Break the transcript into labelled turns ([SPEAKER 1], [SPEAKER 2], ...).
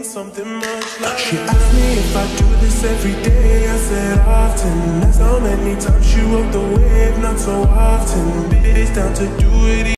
[SPEAKER 1] something much like. She asked me if I do this every day. I said often. That's how many times she rode the wave, not so often. But it's down to do it.